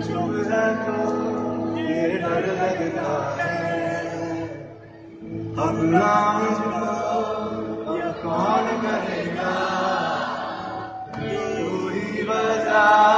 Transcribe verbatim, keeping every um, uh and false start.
सुबह तो ये डर लगता है, अब ना मुझको अब कौन करेगा, तू ही बता।